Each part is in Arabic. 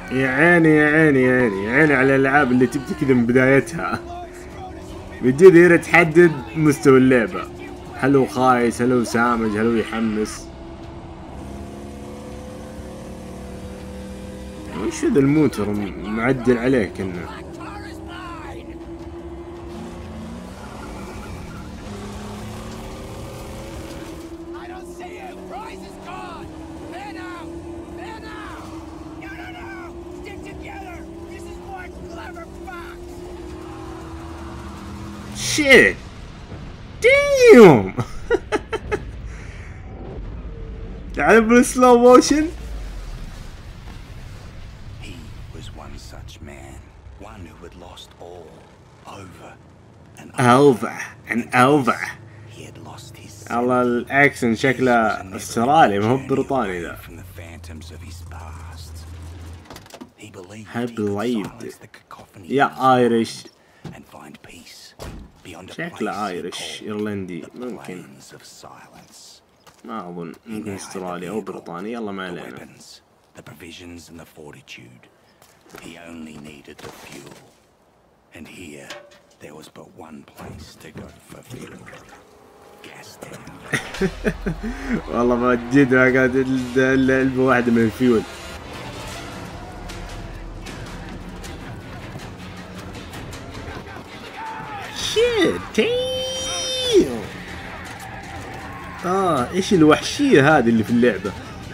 يا عيني يا عيني يا عيني يا عيني على الالعاب اللي تبدي كذا من بدايتها. بجد هنا تحدد مستوى اللعبة، هل هو خايس، هل هو سامج، هل هو يحمس. وش ذا الموتر معدل عليه كنا. Shit! Damn! تعرف بالسلو موشن؟ He was one such man, one who had lost all, over and over and over. He had lost his الله الاكسن شكله استرالي ما هو بريطاني ذا. from the phantoms of his past. He believed I he could believed silence the cacophony يا ايرش. and find peace beyond a شكله ايرش ايرلندي ممكن. plains of silence. ما اظن، ممكن استرالي او بريطاني، يلا ما علينا. The provisions and the fortitude. He only needed the fuel. And here there was but one place to go for fuel. Gastown. والله ما جد ما قاعد علبة واحدة من الفيول. شيت ايش الوحشية هذه اللي في اللعبة؟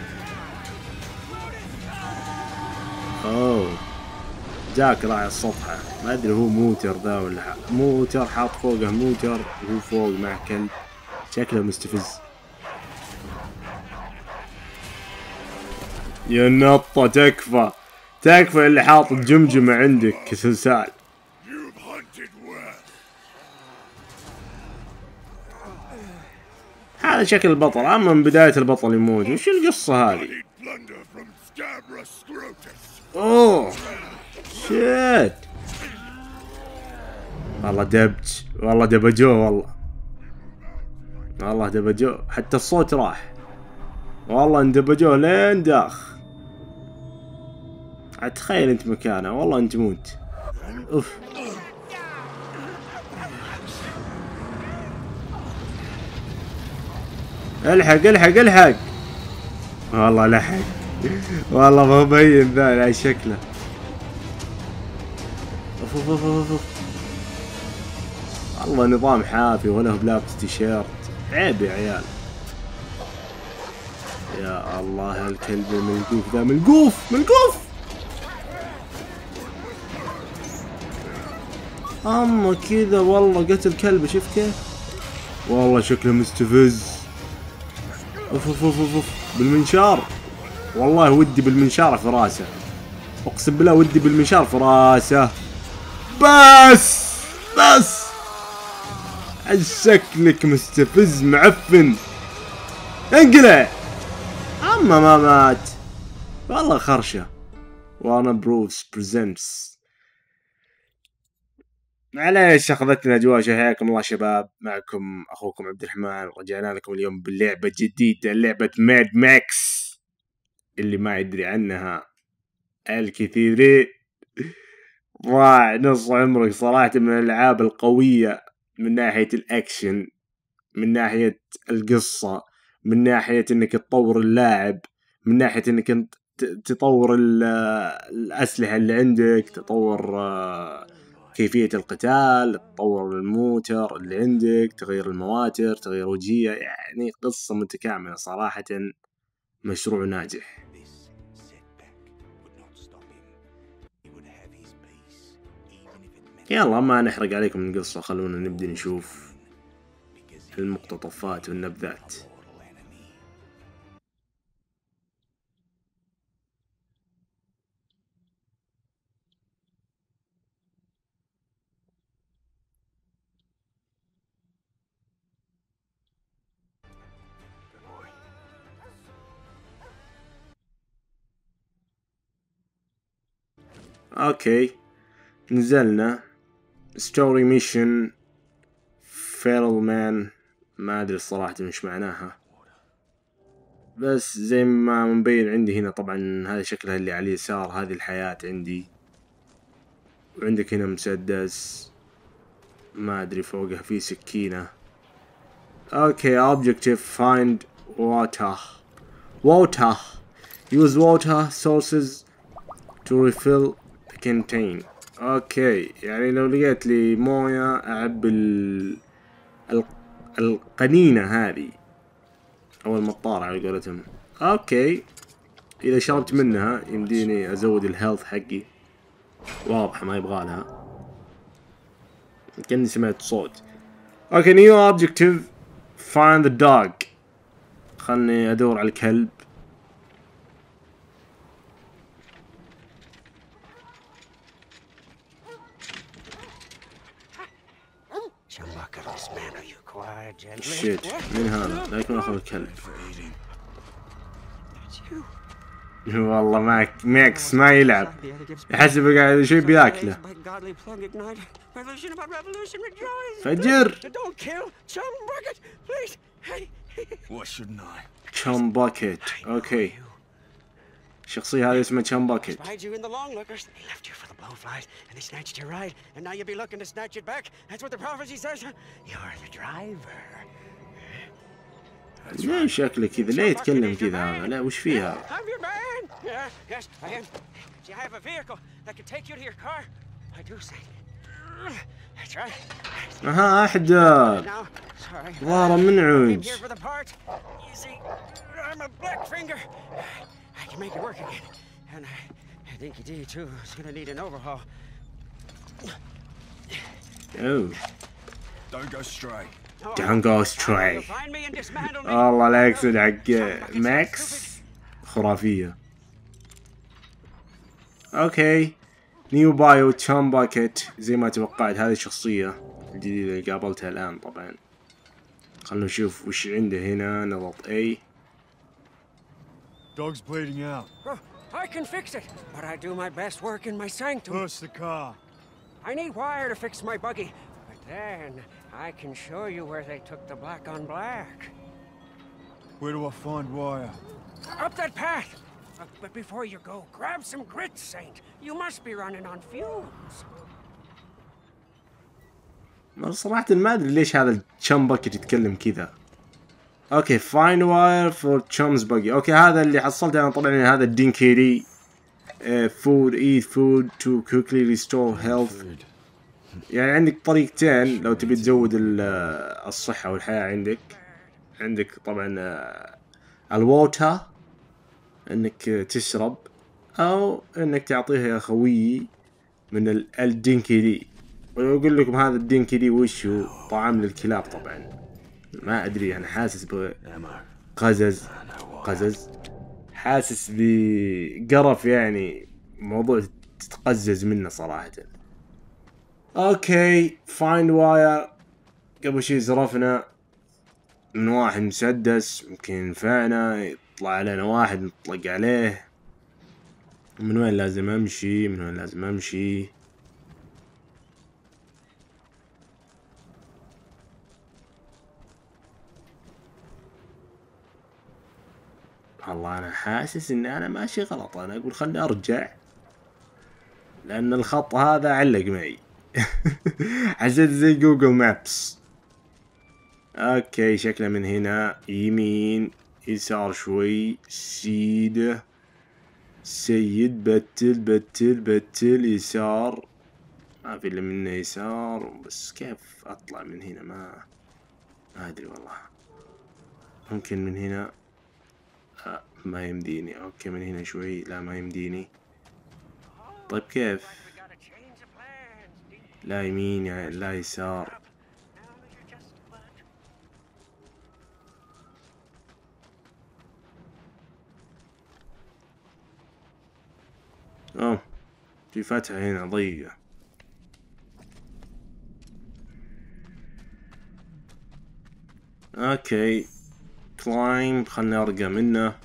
اوه جاك راعي السطحة، ما ادري هو موتر ذا ولا موتر حاط فوقه موتر وهو فوق مع كلب، شكله مستفز. يا نطة تكفى تكفى اللي حاط الجمجمة عندك كسلسال. هذا شكل البطل، اما من بداية البطل يموت، وش القصة هذه؟ اوه شيت والله دبج، والله دبجوه، والله دبجوه، حتى الصوت راح، والله اندبجوه لين داخ. اتخيل انت مكانه والله انت موت. اوف الحق الحق الحق، والله لحق، والله ما مبين ذا على شكله. اوف اوف اوف اوف، والله نظام حافي ولا هو بلابس تيشيرت، عيب يا عيال. يا الله الكلب الملقوف ذا، ملقوف ملقوف. اما كذا والله قتل كلبه، شفت كيف؟ والله شكله مستفز. اوف اوف اوف اوف بالمنشار، والله ودي بالمنشار في راسه، اقسم بالله ودي بالمنشار في راسه. بس شكلك مستفز معفن، انقلع. اما ما مات والله خرشه. وانا بروفز بريزنتس. معليش اخذتنا اجواء، حياكم الله شباب، معكم اخوكم عبد الرحمن، رجعنا لكم اليوم بلعبة جديدة، لعبة ماد ماكس اللي ما يدري عنها الكثيرين. ضاع نص عمرك صراحة من الالعاب القوية، من ناحية الاكشن، من ناحية القصة، من ناحية انك تطور اللاعب، من ناحية انك انت تطور الاسلحة اللي عندك، تطور كيفية القتال، تطور الموتر اللي عندك، تغيير المواتر، تغيير وجهية، يعني قصة متكاملة صراحة، مشروع ناجح. يلا ما نحرق عليكم القصة، خلونا نبدأ نشوف المقتطفات والنبذات. اوكي نزلنا ستوري ميشن فيرل مان، ما ادري الصراحة مش معناها. بس زي ما مبين عندي هنا طبعا هذا شكلها اللي على اليسار، هذه الحياة عندي. وعندك هنا مسدس، ما ادري فوقها في سكينة. اوكي objective find water use water sources to refill the contain. اوكي يعني لو لقيت لي موية اعبي القنينة هذه او المطارة على قولتهم. اوكي اذا شربت منها يمديني ازود الهيلث حقي. واضحة ما يبغالها، كأني سمعت صوت. اوكي new objective find the dog. خلني ادور على الكلب. شيت من هذا؟ لا يكون اخذ الكلب. والله ماكس ما يلعب، يحسب قاعد شيء بياكله. فجر تشام باكيت. اوكي الشخصية هذه اسمها تشام باكيت. ليه شكله كذا؟ ليه يتكلم كذا هذا؟ لا وش فيها؟ اها احد ظهره منعوج. Don't go stray. والله الاكسد حق ماكس خرافية. اوكي نيو بايو تشام باكيت زي ما توقعت. هذه الشخصية الجديدة اللي قابلتها الآن. طبعا خلنا نشوف وش عنده هنا. نضغط A. Dog's bleeding out. I can fix it, but I do my best work in my sanctum. Push the car. I need wire to fix my buggy, but then I can show you where they took the black on black. Where do I find wire? Up that path. But before you go, grab some grit, Saint. You must be running on fumes. صراحة ما ادري ليش هذا التشام باكيت يتكلم كذا. اوكي find wire for chum's buggy. اوكي هذا اللي حصلته انا طبعا. هذا الدينكيري food eat food to quickly restore health. يعني عندك طريقتين لو تبي تزود الصحة والحياة. عندك طبعا الووتر انك تشرب، او انك تعطيها يا خويي من الدينكيري. واقول لكم هذا الدينكيري وش هو؟ طعام للكلاب طبعا. ما ادري انا حاسس بقزز حاسس بقرف، يعني موضوع تتقزز منه صراحة. اوكي فايند واير. قبل شي زرفنا من واحد مسدس يمكن ينفعنا. يطلع علينا واحد نطلق عليه. من وين لازم امشي؟ والله انا حاسس ان انا ماشي غلط. انا اقول خلني ارجع لان الخط هذا علق معي. حسيت زي جوجل مابس. اوكي شكله من هنا يمين يسار شوي. سيد بتل يسار. ما في الا منه يسار. بس كيف اطلع من هنا؟ ما ادري والله. ممكن من هنا. ما يمديني. اوكي من هنا شوي. لا ما يمديني. طيب كيف؟ لا يمين يعني لا يسار. في فتحة هنا ضيقة. اوكي كلايم. خلني ارقى منه.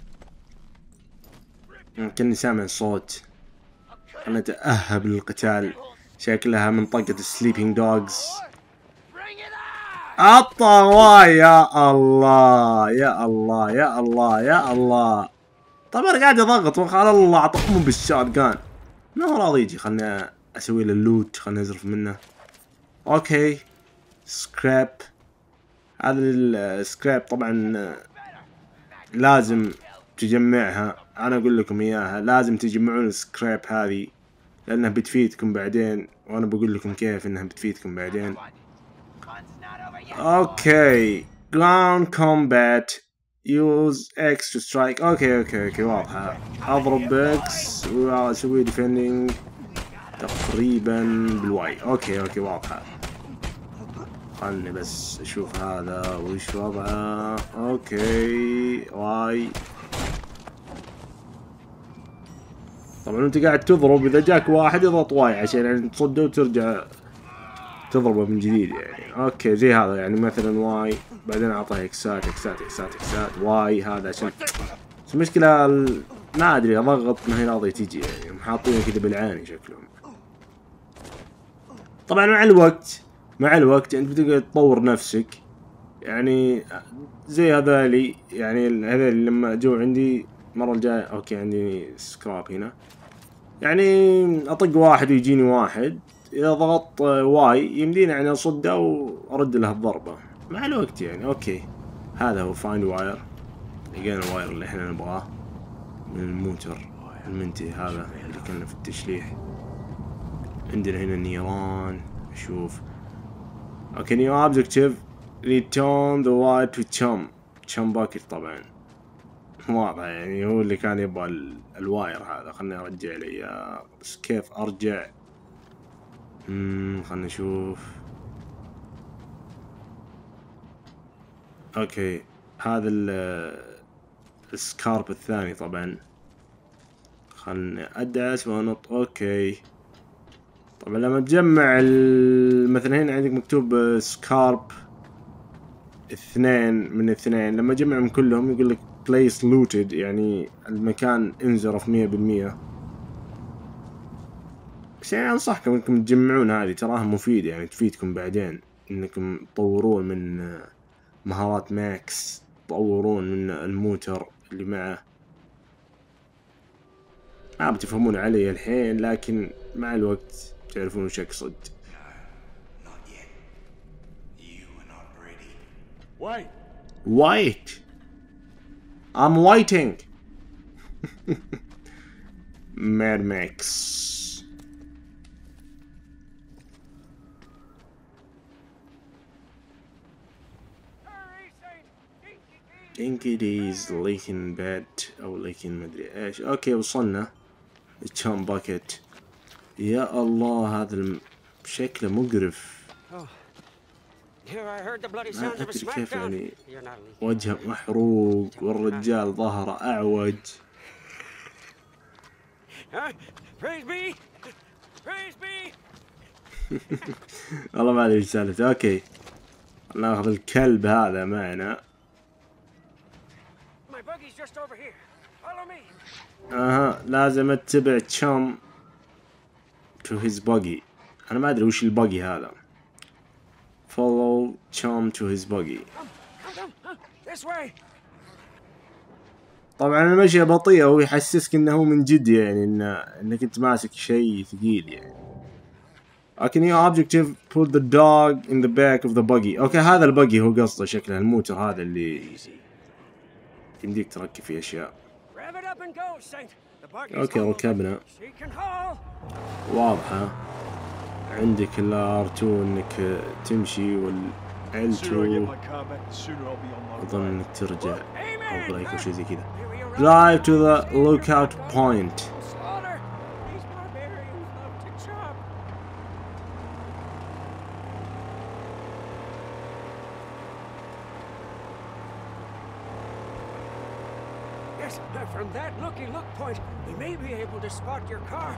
يمكنني سامع صوت. خلنا اتأهب للقتال. شكلها منطقة السليبينج دوغز. الطواي يا الله يا الله يا الله يا الله. طب انا قاعد اضغط وخلى الله اعطاكم بالشوت جان ما هو راضي يجي. خلني اسوي له اللوت، خلني ازرف منه. اوكي سكراب. هذا السكراب طبعا لازم تجمعها، انا اقول لكم اياها، لازم تجمعون السكراب هذه لانها بتفيدكم بعدين، وانا بقول لكم كيف انها بتفيدكم بعدين. اوكي ground combat use X to strike. اوكي واضحة. اضرب اكس واسوي ديفندينج تقريبا بالواي. اوكي واضحة. خلني بس اشوف هذا وش وضعه. اوكي واي. طبعا انت قاعد تضرب، اذا جاك واحد اضغط واي عشان يعني تصده وترجع تضربه من جديد يعني. اوكي زي هذا يعني مثلا واي بعدين اعطيه اكسات واي هذا عشان بس المشكلة ما ادري اضغط ما هي راضية تجي يعني، حاطينه كذا بالعاني شكلهم. طبعا مع الوقت انت بتقدر تطور نفسك يعني زي هذالي يعني. هذول لما جو عندي المرة الجاية اوكي عندي سكراب هنا يعني اطق واحد ويجيني واحد، اذا ضغطت واي يمديني يعني اصده وارد له الضربة مع الوقت يعني. اوكي هذا هو فايند واير. لقينا الواير اللي احنا نبغاه من الموتر المنتهي هذا اللي كنا في التشليح. عندنا هنا النيران. شوف اوكي نيو اوبجكتيف return the wire to chum bucket. طبعا واضح يعني هو اللي كان يبغى الواير هذا. خلني ارجع لي بس كيف ارجع؟ خلنا نشوف. اوكي هذا السكارب الثاني طبعا. خلني ادعس وانط. اوكي طبعا لما تجمع مثلا هنا عندك مكتوب سكارب 2 من 2، لما اجمعهم كلهم يقول لك place looted يعني المكان انزرف 100%. بس يعني انصحكم انكم تجمعون هذه، تراها مفيدة يعني تفيدكم بعدين انكم تطورون من مهارات ماكس، تطورون من الموتر اللي معه. ما بتفهمون علي الحين لكن مع الوقت تعرفون وش اقصد. Wait. I'm waiting. Mad Max. Dinky D's leaking bad او leaking مدري ايش. اوكي وصلنا الشام باكيت. يا الله هذا شكله مقرف. ما أدري كيف يعني وجهه محروق والرجال ظهره أعوج. والله ما أدري إيش سالفته. أوكي ناخذ الكلب هذا معنا. لازم اتبع تشام to his buggy. أنا ما أدري وش البuggy هذا. follow Chum to his buggy. طبعا المشي بطيئة ويحسسك انه من جد يعني انك انت ماسك شيء ثقيل يعني. Okay, new objective put the dog in the back of the buggy. اوكي هذا البuggy هو قصده شكله الموتر هذا اللي يمديك تركب فيه اشياء. اوكي ركبنا. واضحة. عندك الR2 انك تمشي والL2 اظن انك ترجع او بريك او شي زي كذا. Drive to the lookout point. Yes, from that look point, we may be able to spot your car.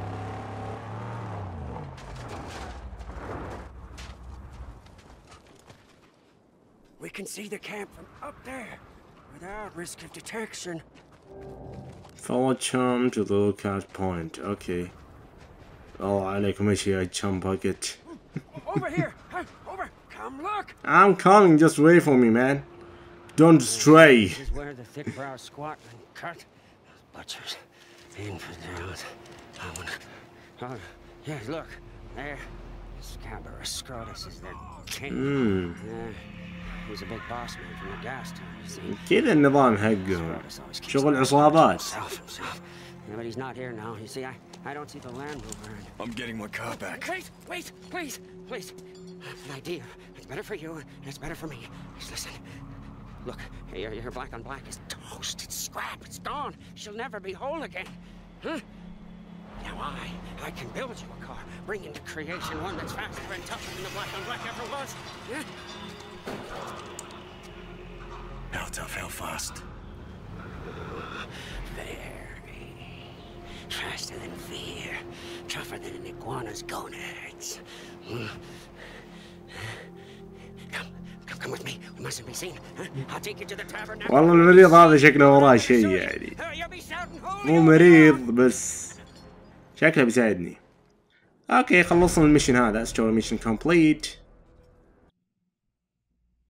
We can see the camp from up there, without risk of detection. Follow Chum to the lookout point. Okay. الله عليكم ايش يا Chum Bucket. Over here! Over! Come look. I'm coming, just wait for me, man. Don't stray. This is where the thick brow squat and cut. Butchers, infidels. Oh, yeah, look, there. Scabarus Scrotus is their king. He's a big boss man from the gas town, you see. كذا النظام حقهم. شغل عصابات. Himself. Yeah, but he's not here now. You see, I don't see the Land Rover. I'm getting my car back. Wait, please. An idea. It's better for you, and it's better for me. Just listen. Look, your black on black is toast. It's scrap. It's gone. She'll never be whole again. Huh? Now I can build you a car, bring into creation one that's faster and tougher than the black on black ever was. Yeah? How tough, how fast? Very. Faster than fear. Tougher than an iguana's gonads. Come with me. We mustn't be seen. Huh? I'll take you to the tavern now. والله المريض هذا شكله وراه شيء يعني. مو مريض بس شكله بيساعدني. اوكي خلصنا الميشن هذا. ستوري ميشن كومبليت.